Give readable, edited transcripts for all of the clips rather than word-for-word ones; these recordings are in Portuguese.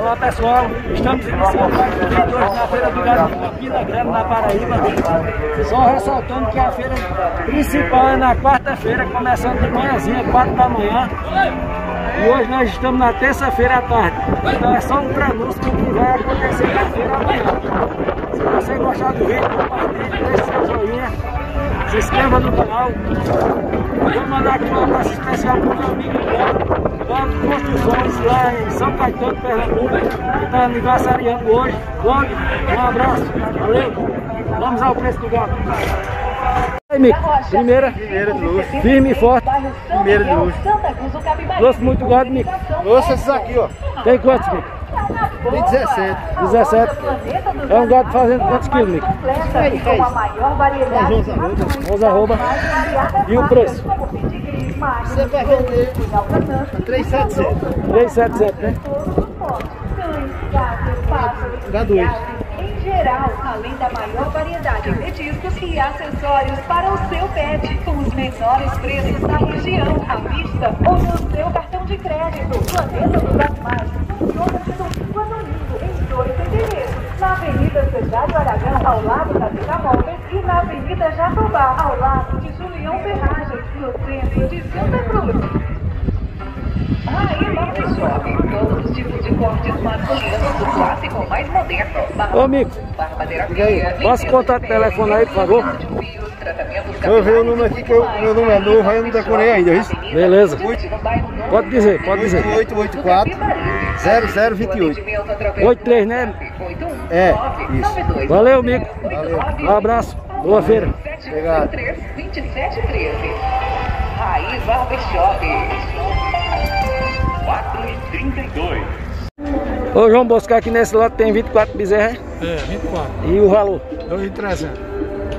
Olá pessoal, estamos iniciando mais um vídeo hoje na Feira do Gado de Campina Grande, na Paraíba. Só ressaltando que a feira principal é na quarta-feira, começando de manhãzinha, 4 da manhã. E hoje nós estamos na terça-feira à tarde. Então é só um prenúncio do que vai acontecer na feira amanhã. Se você gostar do vídeo, compartilhe, deixe seu joinha, se inscreva no canal. Vou mandar aqui um abraço especial para o meu amigo Bando Construções, lá em São Caetano, Pernambuco, que está aniversariando hoje. Bando, um abraço, valeu. Vamos ao preço do gado. Aí, Mico, primeira de luxo. Firme e forte. Primeira de luxo. Trouxe muito gado, Mico. Trouxe esses aqui, ó. Tem quantos, Mico? Tem 17. 17. É um gado fazendo quantos quilos, Mico? 11 arroba. E o preço? Você vai vender 3,700. 3,700, né? Gado hoje. Em geral, além da maior variedade de petiscos e acessórios para o seu pet, com os menores preços da região, à vista ou no seu cartão de crédito. Planeta dos Animais funciona de domingo a domingo em 2 endereços. Na Avenida Cesário Aragão, ao lado da Vila Móveis, e na Avenida Jatobá, ao lado de Julião Ferragens, no centro de Santa Cruz. Aí, Barbe Shop, todos os tipos de cortes masculinos, do clássico ao mais moderno. Ô, Mico, passa o contato do telefone aí, por favor. Eu vi o número aqui, que meu número é novo, aí eu não decorei ainda, viu? Beleza. Pode dizer, pode dizer. 8884-0028. 83, né? É, isso. Valeu, Mico. Valeu. Um abraço. Boa feira. Obrigado. 2713. Raiz Barbe Shop. 4,32. Ô, João Bosco, aqui nesse lote tem 24 bezerras. É, 24. E o valor? 2.300.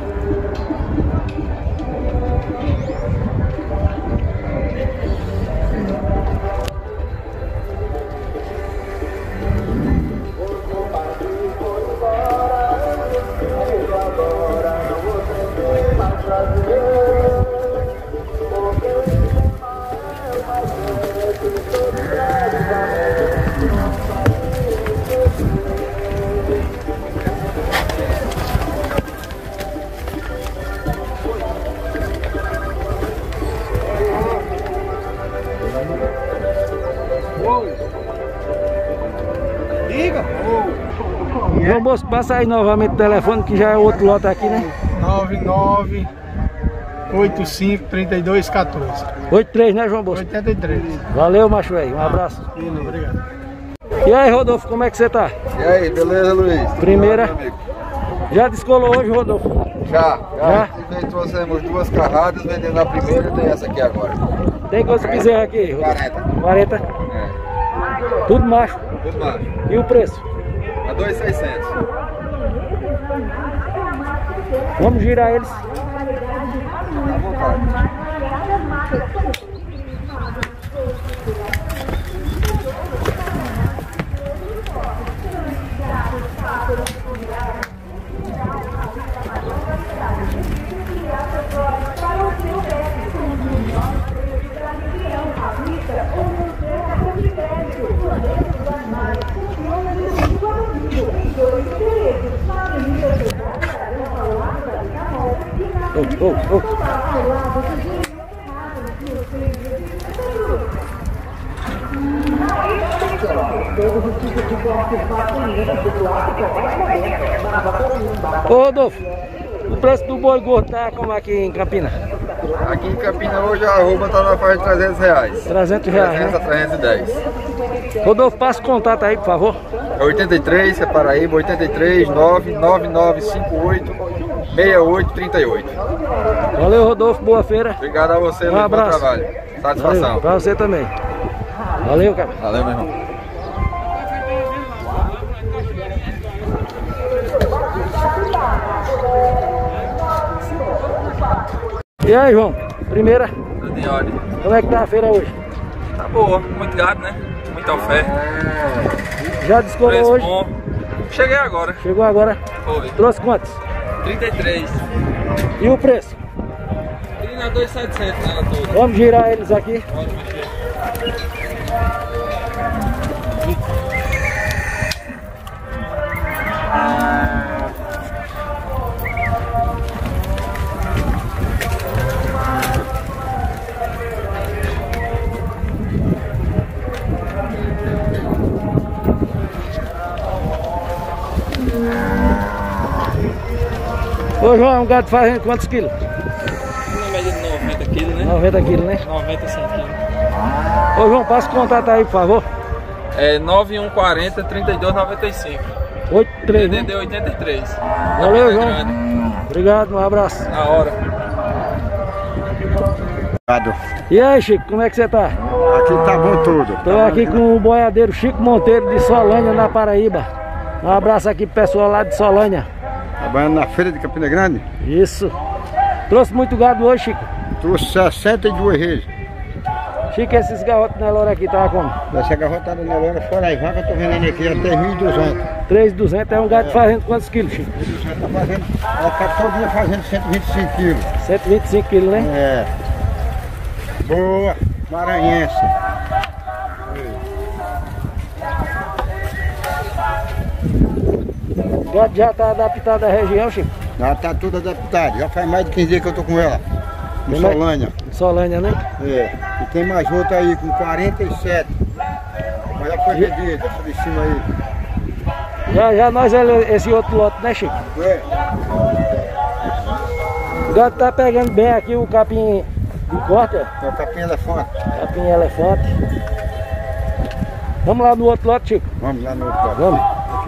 João Bosco, passa aí novamente o telefone, que já é outro lote aqui, né? 9985-3214. 83, né, João Bosco? 83. Valeu, macho velho. Um abraço. Obrigado. E aí, Rodolfo, como é que você tá? E aí, beleza, Luiz? Primeira. Meu amigo. Já descolou hoje, Rodolfo? Já. Já? Nós trouxemos 2 carradas, vendendo a primeira e tem essa aqui agora. Tem quantos bezerros aqui, Rodolfo? 40. 40. É, Tudo macho. tudo mais. E o preço? A 2.600. Vamos girar eles. À vontade. Ô, Rodolfo, o preço do boi gordo tá como aqui em Campina? Aqui em Campina hoje a arroba tá na faixa de R$300. R$300, 300 né? a 310. Rodolfo, passa o contato aí, por favor. É 83, que é Paraíba, 83 99958 6838. Valeu, Rodolfo, boa feira. Obrigado a você, Um Luiz, bom abraço. trabalho. Satisfação. Valeu, pra você também. Valeu, cara. Valeu, meu irmão. E aí, João? Primeira, Tudo em ordem. como é que tá a feira hoje? Tá boa, muito gado, né? Muita oferta. Já descolou Preço hoje? bom. Cheguei agora. Chegou agora? Foi. Trouxe quantos? 33. E o preço? E na 2.700 nela toda. Vamos girar eles aqui. Pode mexer. Ô João, um gado fazendo quantos quilos? Na média de 90 quilos, né? 90 quilos, né? 90, 100 quilos. Ô João, passa o contato aí, por favor. É 9140 3295. 83, né? DDD 83. Valeu, João. Obrigado, um abraço. Na hora. E aí, Chico, como é que você tá? Aqui tá bom tudo. Tô aqui com o boiadeiro Chico Monteiro de Solânia, na Paraíba. Um abraço aqui pro pessoal lá de Solânia. Trabalhando na feira de Campina Grande. Isso. Trouxe muito gado hoje, Chico? Trouxe 62 reis. Chico, esses garrotes Nelore aqui tá como? Essa garrotada na lona, fora as vacas, eu tô vendendo aqui a 3.200. 3.200 é um gado fazendo quantos quilos, Chico? Tá fazendo, ela tá todinha fazendo 125 quilos. 125 quilos, né? É. Boa, maranhense. O gado já tá adaptado à região, Chico? Ela tá tudo adaptada. Já faz mais de 15 dias que eu tô com ela. Em Solânia. Solânia, né? É. E tem mais outra aí com 47. Mas já foi vendida, essa de cima aí. Já nós esse outro lote, né, Chico? É. O gado tá pegando bem aqui o capim de corte, ó. É o capim elefante. Capim elefante. Vamos lá no outro lote, Chico? Vamos lá no outro lado. Vamos. Aqui.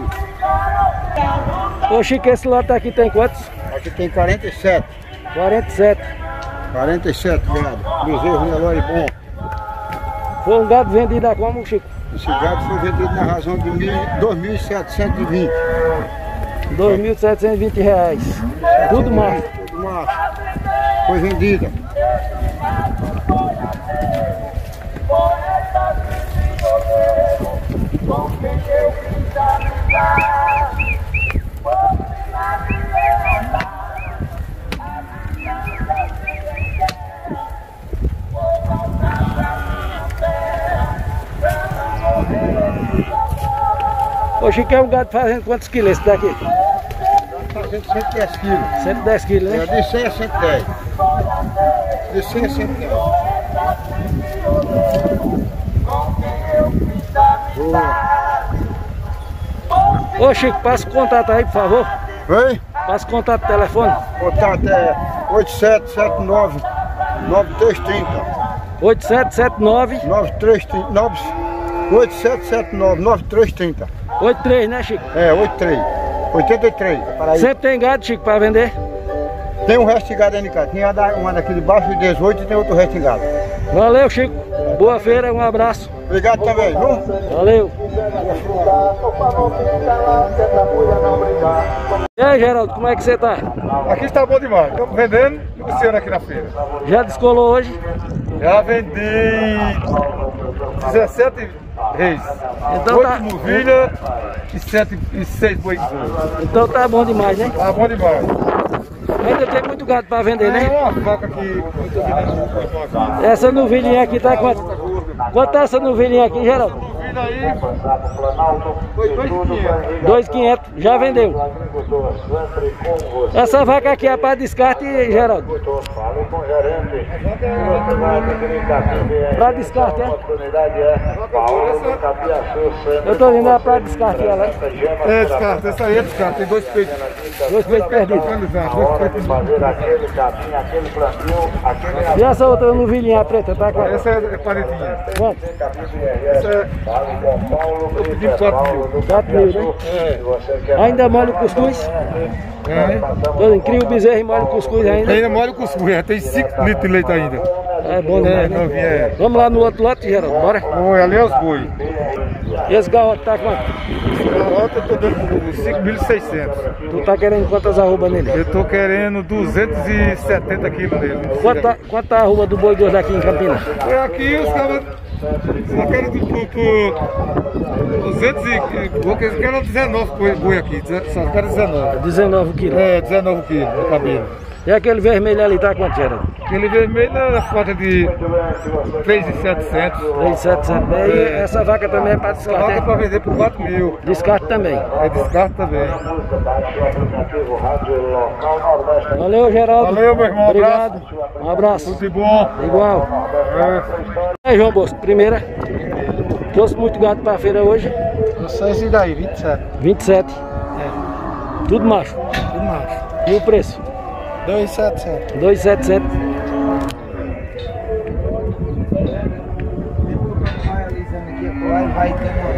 Ô Chico, esse lote aqui tem quantos? Aqui tem 47. 47. 47 gado. Bezerro Nelore bom. Foi um gado vendido a como, Chico? Esse gado foi vendido na razão de 2.720. 2.720 reais. Tudo macho. Tudo macho. Foi vendida. Ô Chico, é um gado fazendo quantos quilos esse daqui? Fazendo 110 quilos. 110 quilos, né? É, de 100 a 110. De 100 a 110. Boa. Ô Chico, passa o contato aí, por favor. Oi? Passa o contato do telefone. Contato é 8779 9330. 8779 8779 9330. 83, né, Chico? É, 83. 83. Paraíba. Sempre tem gado, Chico, pra vender? Tem um resto de gado aí, cara. Tem uma daqui de baixo, 18, e tem outro resto de gado. Valeu, Chico. Boa feira, um abraço. Obrigado também, viu? Valeu. E aí, Geraldo, como é que você tá? Aqui está bom demais, estamos vendendo e negociando aqui na feira. Já descolou hoje? Já vendi 17 reis, Então 8 tá. novilhas e 6 boi. Então tá bom demais, né? Tá bom demais. Ainda tem muito gado pra vender, Tem né? uma faca aqui. Essa novilhinha aqui tá quanto? Quanto tá essa novilhinha aqui, Geraldo? Novilha aí foi 2.500. 2.500, já vendeu. Essa vaca aqui é para descarte, Geraldo? Para descarte, é? Eu tô vendo ela para descarte ela, hein? É, descarta, essa aí é descarta, tem 2 peitos. 2 peitos perdidos. E essa outra novilhinha preta, tá quanto? Essa é paredinha. Quanto? Essa é... Eu pedi 4.000. 4.000, né? Ainda molha o cuscuz? É. Todo cria o bezerro e molha o cuscuz ainda? Ainda molha o cuscuz, tem 5 litros de leite ainda. É bom demais, né? novinha, é. Vamos lá no outro lote, Geraldo, bora? Oi, ali é os boi. E esse garrote tá quanto? Ontem eu tô dando 5.600. Tu tá querendo quantas arrobas nele? Eu tô querendo 270 quilos dele. Quanto tá a arroba do boi gordo aqui em Campinas? Foi aqui os caras só querem por 200 e... Eles querem 19 boi aqui, só querem 19. 19 quilos. É, 19 quilos no cabelo. E aquele vermelho ali tá quanto, Geraldo? Aquele vermelho é falta de 3.700. 3.700. E essa vaca também é para Essa vaca é descarte? para vender por 4.000. Descarte também. É descarta também. Valeu, Geraldo. Valeu, meu irmão. Obrigado. Um abraço. Tudo de bom. Igual. É. Aí, João Bosco, primeira. Trouxe muito gado para a feira hoje? Só esse daí, 27. 27. Tudo macho. Tudo macho. E o preço? 2,700. 2,700. Vai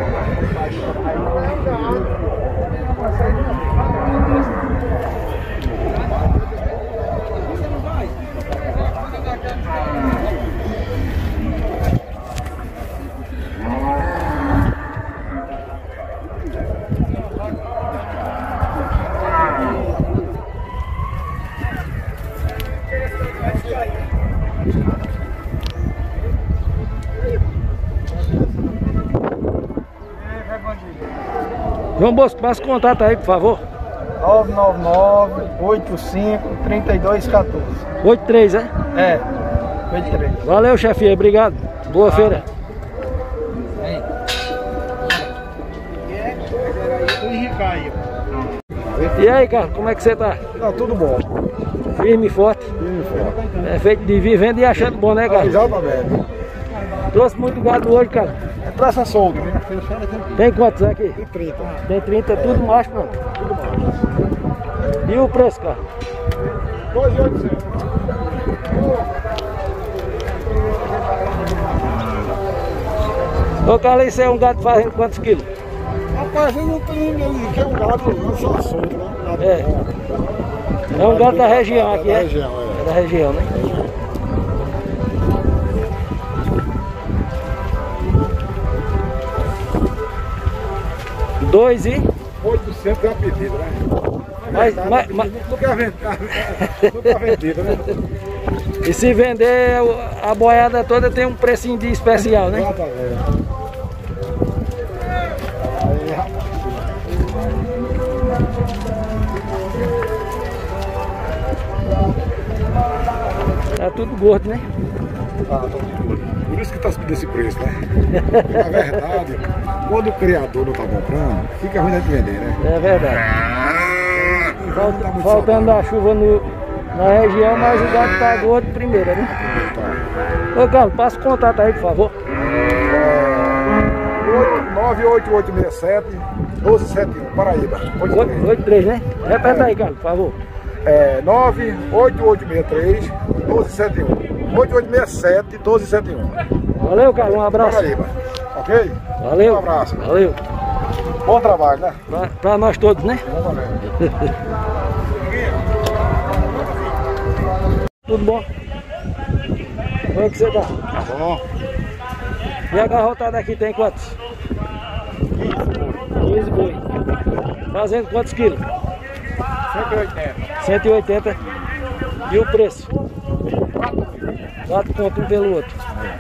João Bosco, passa o contato aí, por favor. 999-85-3214. 83, é? É, 83. Valeu, chefinha, obrigado. Boa feira. E aí, Carlos, como é que você tá? Tá tudo bom. Firme e forte. É feito de vivendo e achando bom, né, Carlos? Exatamente. Trouxe muito gado hoje, cara. É praça solta, né? Tem quantos aqui? Tem 30. Tem 30, tudo macho, mano. Tudo bom. E o preço, cara? 2,800. Ô, Carlos, isso é um gado fazendo quantos quilos? Rapaz, eu não tenho ele, que é um gado, não só solto, né? É um gado da região aqui, Da é? região, É da região, né? Dois e... 800 é a pedida, né? Mas... Nunca é vendido, né? E se vender a boiada toda tem um precinho de especial, né? Exatamente. Tá tudo gordo, né? Ah, tá tudo gordo. Por isso que tá subindo esse preço, né? Na verdade, quando o criador não tá comprando, fica ruim de vender, né? É verdade. Faltando a chuva na região, mas o gado tá gordo primeiro, né? Ô, Carlos, passa o contato aí, por favor. 98867-1271, Paraíba. 83, né? Repete aí, Carlos, por favor. 98863-1271. 8867-1271. Valeu, Carlos, um abraço. Paraíba. Ok? Valeu. Um abraço. Valeu. Bom trabalho, né? Pra nós todos, né? Tudo bom? Como é que você tá? Tá bom. E a garrotada aqui tem quantos? 15 boi. Fazendo quantos quilos? 180. 180. E o preço? 4 pontos um pelo outro.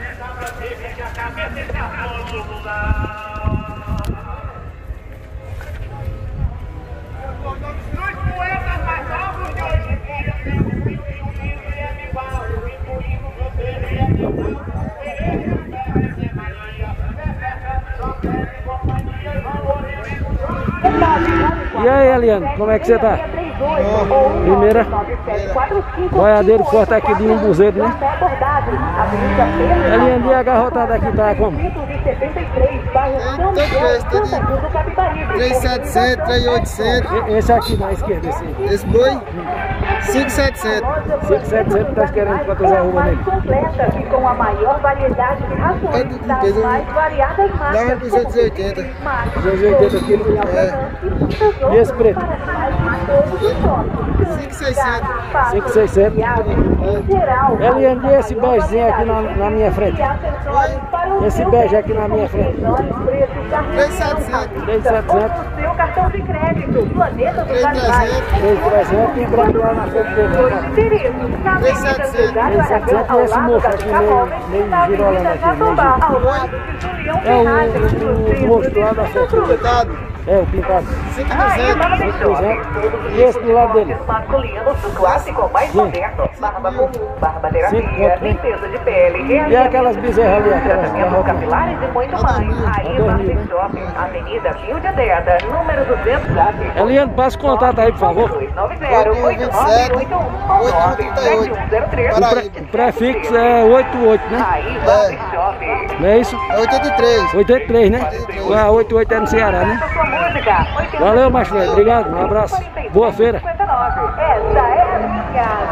E aí, Eliane, como é que você tá? Primeira. Boiadeiro forte aqui de Umbuzeiro, né? Eliane, e a garrotada aqui tá como? 3,700, 3,800. Esse aqui na esquerda, Esse boi, 5,700. 5,700, tá querendo quantas arruma nele? Completa e com a maior variedade de rações das mais variadas Dá marcas. 280. 280 quilos. E esse preto? 5,600. 5,600. Eliane, e esse begezinho aqui na minha frente? Esse bege aqui na minha frente? 3,700. 3,700. Seu cartão de crédito, Planeta dos Animais. 3,300 e branco lá na frente dele. 3,700 e esse moço aqui meio girolando aqui, meio é o moço lá da frente. É, o pintado. 5,200. E esse do lado dele? Masculino, clássico, mais moderno. Barba comum, barbaterapia, limpeza de pele. E aquelas bezerras ali, aquelas capilares e muito mais. Aí, Barber Shopping, Avenida Rio de Adeda, número 200. Eliane, passa o contato aí, por favor. 290-8938-97103. O prefixo é 88, né? Aí, Barber Shopping. Não é isso? É 83. 83, né? A 88 é no Ceará, né? Valeu, macho velho. Obrigado, um abraço. Boa feira. Essa é a minha casa.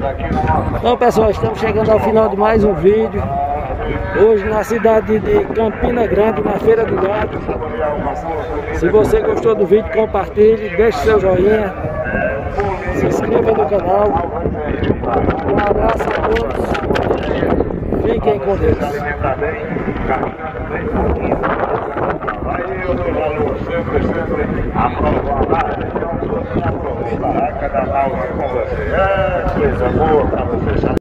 Bom pessoal, estamos chegando ao final de mais um vídeo. Hoje na cidade de Campina Grande, na Feira do Gado. Se você gostou do vídeo, compartilhe, deixe seu joinha, se inscreva no canal. Um abraço a todos, fiquem com Deus. Cada com você. Coisa boa pra você.